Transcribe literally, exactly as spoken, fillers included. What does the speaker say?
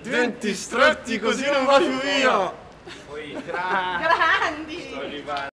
Denti stretti così non va più via! Poi grandi! Sto arrivando.